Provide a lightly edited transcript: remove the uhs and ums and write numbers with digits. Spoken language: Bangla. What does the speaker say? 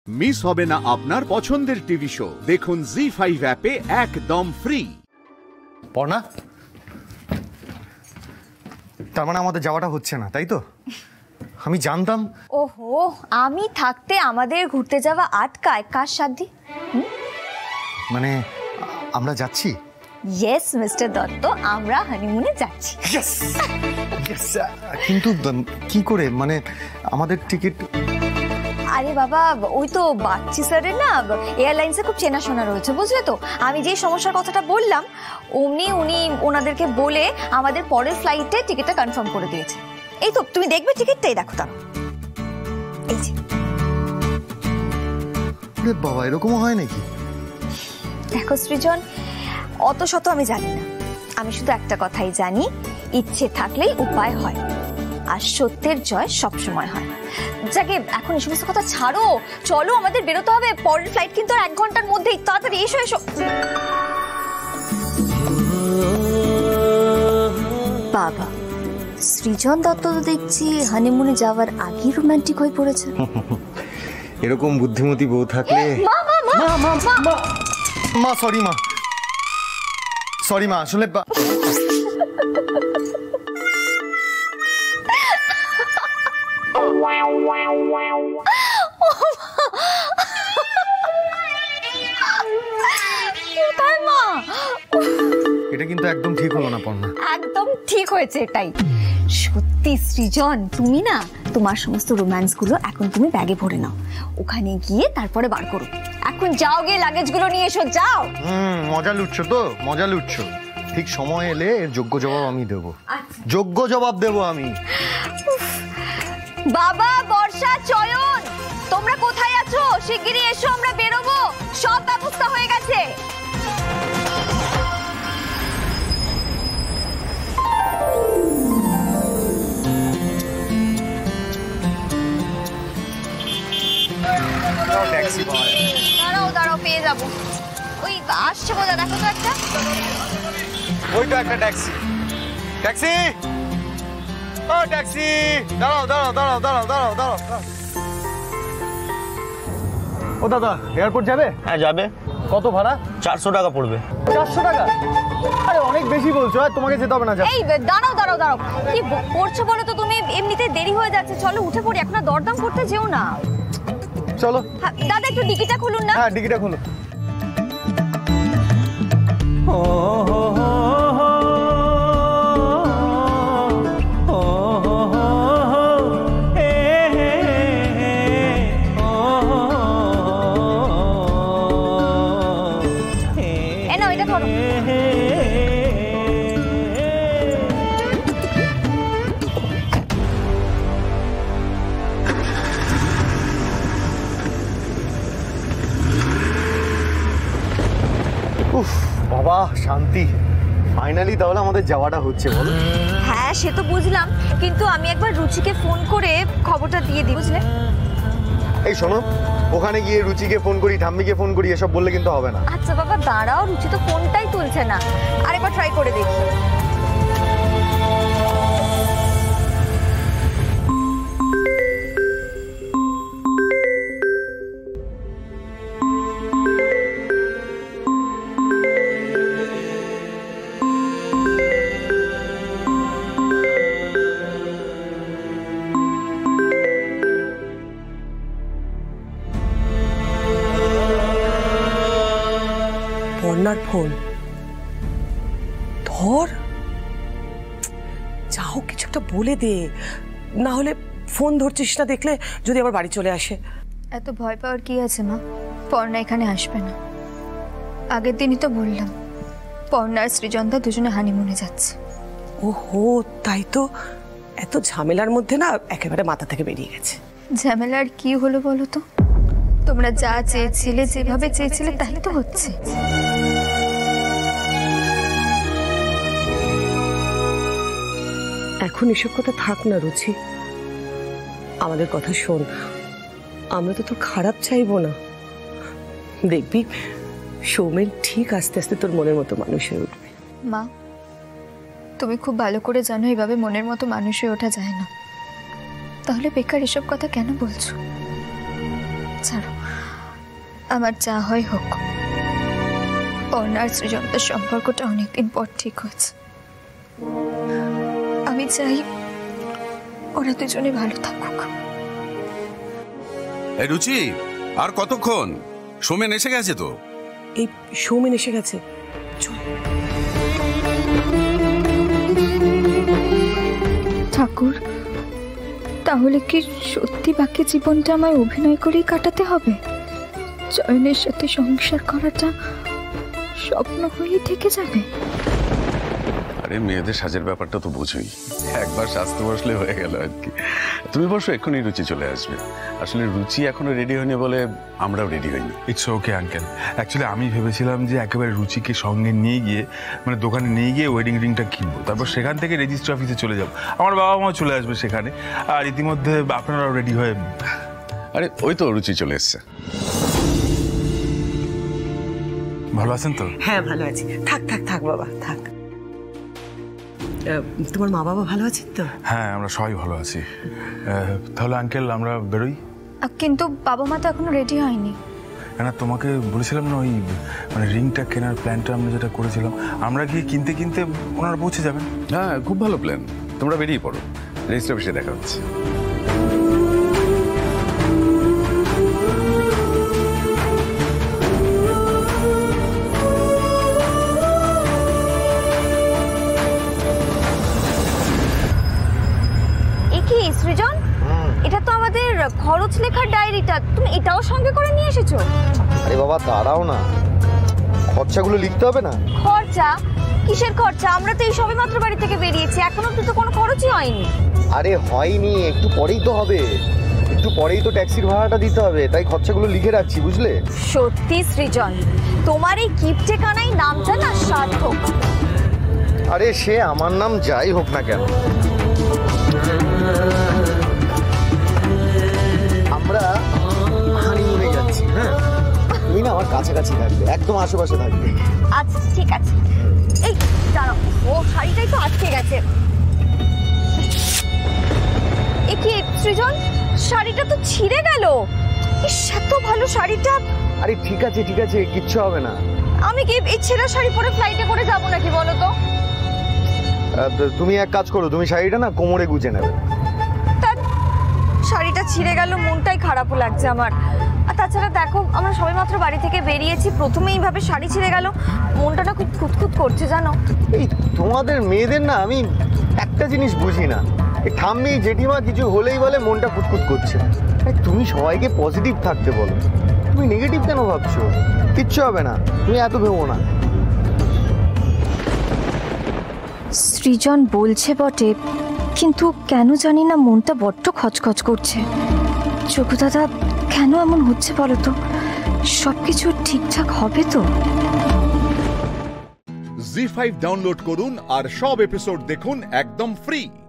মিস হবে না আপনার পছন্দের টিভি শো। দেখুন Zee 5 অ্যাপে একদম ফ্রি। পড়না, তার মানে আমাদের যাওয়াটা হচ্ছে না, তাই তো? আমি জানতাম। ওহো, আমি থাকতে আমাদের ঘুরতে যাওয়া আটকায় কার সাধ্যি? মানে আমরা যাচ্ছি? ইয়েস মিস্টার দত্ত, আমরা হানিমুনে যাচ্ছি। কিন্তু কি করে, মানে আমাদের টিকিট? আরে বাবা, ওই তো বাচ্চি স্যারের না এয়ারলাইন্সে খুব চেনাশোনা রয়েছে, বুঝলে তো? আমি যে সমস্যার কথাটা বললাম উনি ওনাদেরকে বলে আমাদের পরের ফ্লাইটে টিকিটটা কনফার্ম করে দিয়েছে। এই তো তুমি দেখবে টিকিটটাই, দেখো তার এই যে। বাবা, এরকমও হয় নাকি? দেখো সৃজন, অত শত আমি জানি না, আমি শুধু একটা কথাই জানি, ইচ্ছে থাকলেই উপায় হয়, আর সত্যের জয় সবসময় হয়। যাকে এখন এই সমস্ত কথা ছাড়ো, চলো আমাদের বেরোতে হবে, পরের ফ্লাইট কিন্তু আর 1 ঘন্টার মধ্যেই, তাড়াতাড়ি এসো এসো। বাবা, সৃজন দত্ত তো দেখছি হানিমুনে যাওয়ার আগেই রোমান্টিক হয়ে পড়েছে। এরকম বুদ্ধিমতী বউ থাকলে। মা সরি মা, আসলে এটা কিন্তু একদম ঠিক হলো না পর্ণা। একদম ঠিক হয়েছে এটাই। সত্যি সৃজন, তুমি না তোমার সমস্ত রোম্যান্স গুলো এখন তুমি ব্যাগে ভরে নাও, ওখানে গিয়ে তারপরে বার করো। এখন যাও, গিয়ে লাগেজ গুলো নিয়ে এসো, যাও। মজা লুটছো তো, মজা লুটছো। ঠিক সময় এলে এর যোগ্য জবাব আমি দেবো। যোগ্য জবাব দেবো আমি। বাবা, বর্ষা, চয়ন, তোমরা কোথায় আছো? শিগগিরই এসো, আমরা বেরোবো, সব ব্যবস্থা হয়ে গেছে। দাঁড়াও, পেয়ে যাবো। ওই আসছে বোঝা, দেখো তো একটা। ওই তো একটা ট্যাক্সি। ও ট্যাক্সি, দাঁড়াও। ও দাদা, এয়ারপোর্ট যাবে? হ্যাঁ যাবে। কত ভাড়া? 400 টাকা পড়বে। 400 টাকা? আরে অনেক বেশি বলছো, আর তোমাকে যেতে হবে না। এই দাঁড়াও, কি করছো বলো তো তুমি? এমনিতে দেরি হয়ে যাচ্ছে, চলো উঠে পড়ি, এখন দরদাম করতে যেও না। চলো। দাদা, একটু ডিকিটা খুলুন না। হ্যাঁ, ডিকিটা খুলুন। এটা ধরো। বাবা, শান্তি। ফাইনালি তাহলে আমাদের যাওয়াটা হচ্ছে, বলো? হ্যাঁ, সে তো বুঝলাম, কিন্তু আমি একবার রুচিকে ফোন করে খবরটা দিয়ে দিই, বুঝলে? এই শোনো, ওখানে গিয়ে রুচিকে ফোন করি, ঠাম্মিকে ফোন করি, এসব বললে কিন্তু হবে না। আচ্ছা বাবা, দাঁড়াও, রুচি তো ফোনটাই তুলছে না, আরেকবার ট্রাই করে দেখি। পর্ণার ফোন ধর, যাও কিছু একটা বলে দে, না হলে ফোন ধরছিস না দেখলে যদি আবার বাড়ি চলে আসে। এত ভয় পাওয়ার কি আছে মা? পর্ণা এখানে আসবে না। আগের দিনই তো বললাম, পর্ণা আর সৃজনদা দুজনে হানিমুনে যাচ্ছে। ওহো, তাই তো। এত ঝামেলার মধ্যে না একেবারে মাথা থেকে বেরিয়ে গেছে। ঝামেলার কি হলো বলো তো? তোমরা যা চেয়েছিলে, যেভাবে চেয়েছিলে তাই তো হচ্ছে। এখন এসব কথা থাক না রুচি, আমাদের কথা শোন। আমরা তো তোর খারাপ চাইবো না, দেখবি সৌমেন ঠিক আস্তে আস্তে তোর মনের মতো মানুষ হয়ে উঠবে। মা, তুমি খুব ভালো করে জানো এভাবে মনের মতো মানুষ হয়ে ওঠা যায় না। তাহলে বেকার এসব কথা কেন বলছো? ছাড়ো। আমার যা হয় হোক, অর্ণার সৃজনতার সম্পর্কটা অনেকদিন পর ঠিক হয়েছে। আমি চাই ওরা দুজনে ভালো থাকুক। এই রুচি, আর কতক্ষণ? সোমেন এসে গেছে তো? এই সৌমেন এসে গেছে, চল। ঠাকুর, তাহলে কি সত্যি বাকি জীবনটা আমায় অভিনয় করেই কাটাতে হবে? চয়নের সাথে সংসার করাটা স্বপ্ন হয়েই থেকে যাবে? আরে মেয়েদের সাজের ব্যাপারটা তো বুঝোই, একবার সাজতে বসলে হয়ে গেল আর কি। তুমি বসো, এক্ষুনি রুচি চলে আসবে। আসলে রুচি এখনো রেডি হয়নি বলে আমরাও রেডি হইনি। It's okay uncle. অ্যাকচুয়ালি আমি ভেবেছিলাম যে একেবারে রুচিকে সঙ্গে নিয়ে গিয়ে, মানে দোকানে নিয়ে গিয়ে ওয়েডিং রিংটা কিনবো, তারপর সেখান থেকে রেজিস্ট্রি অফিসে চলে যাবো, আমার বাবা মাও চলে আসবে সেখানে, আর ইতিমধ্যে আপনারাও রেডি হয়ে। আরে ওই তো রুচি চলে এসছে। ভালো আছেন তো? হ্যাঁ ভালো আছি। থাক থাক থাক বাবা, থাক। তোমার মা বাবা ভালো আছেন তো? হ্যাঁ, আমরা সবাই ভালো আছি। তাহলে আঙ্কেল আমরা বেরোই। কিন্তু বাবা মা তো এখনো রেডি হয়নি। না, তোমাকে বলেছিলাম না, ওই মানে রিংটা কেনার প্ল্যানটা আমরা যেটা করেছিলাম, আমরা গিয়ে কিনতে কিনতে ওনারা পৌঁছে যাবেন। হ্যাঁ, খুব ভালো প্ল্যান। তোমরা বেরিয়ে পড়ো, রেজিস্ট্রি অফিসে দেখা হচ্ছে। সৃজন, এটা তো আমাদের খরচ লেখার ডায়েরিটা, তুমি এটাও সঙ্গে করে নিয়ে এসেছো? আরে বাবা দাঁড়াও না, খরচাগুলো লিখতে হবে না? খরচা? কিসের খরচা? আমরা তো এই সবে মাত্র বাড়ি থেকে বেরিয়েছি, এখনো তো কোনো খরচই হয়নি। আরে হয়নি, একটু পরেই তো হবে, একটু পরেই তো ট্যাক্সির ভাড়াটা দিতে হবে, তাই খরচাগুলো লিখে রাখছি, বুঝলে? সত্যি সৃজন, তোমার এই কিপটে কানাই নামটা না সার্থক। আরে সে আমার নাম যাই হোক না কেন, আমরা হানিমুনে যাচ্ছি। হ্যাঁ, তুমি না আমার কাছাকাছি থাকবে, একদম আশেপাশে থাকবে। আচ্ছা ঠিক আছে। এই দাঁড়াও, ও শাড়িটাই তো আটকে গেছে। এ কি সৃজন, শাড়িটা তো ছিঁড়ে গেল। এত ভালো শাড়িটা। আরে ঠিক আছে ঠিক আছে, কিচ্ছু হবে না। আমি কি এই ছেঁড়া শাড়ি পরে ফ্লাইটে করে যাবো নাকি বলো তো? তুমি এক কাজ করো, তুমি শাড়িটা না কোমরে গুজে নেবে। শাড়িটা ছিঁড়ে গেল, মনটাই খারাপও লাগছে আমার। আর তাছাড়া দেখো, আমরা সবাই মাত্র বাড়ি থেকে বেরিয়েছি, প্রথমেই এইভাবে শাড়ি ছিঁড়ে গেল, মনটা না খুব খুঁতখুত করছে জানো। এই তোমাদের মেয়েদের না আমি একটা জিনিস বুঝি না, এই ঠাম্মি জেঠিমা কিছু হলেই বলে মনটা খুঁতখুত করছে। তুমি সবাইকে পজিটিভ থাকতে বলো, তুমি নেগেটিভ কেন ভাবছো? কিচ্ছু হবে না, তুমি এত ভেবো না। সৃজন বলছে বটে, কিন্তু কেন জানি না মনটা বড্ড খচখচ করছে। চোখু দাদা, কেন এমন হচ্ছে বলো তো? সবকিছু ঠিকঠাক হবে তো? Zee 5 ডাউনলোড করুন আর সব এপিসোড দেখুন একদম ফ্রি।